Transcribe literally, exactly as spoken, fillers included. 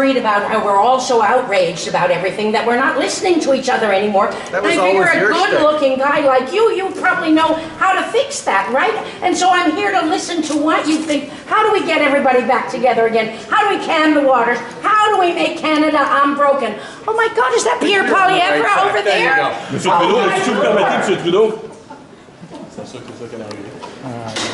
worried about how we're all so outraged about everything that we're not listening to each other anymore. That was and I figure always a your good-looking guy like you, you probably know how to fix that, right? And so I'm here to listen to what you think. How do we get everybody back together again? How do we calm the waters? How do we make Canada unbroken? Oh my God, is that Pierre Poilievre over there? Monsieur Trudeau, est-ce que vous permettez, Monsieur Trudeau? C'est sûr que c'est ça qui est arrivé.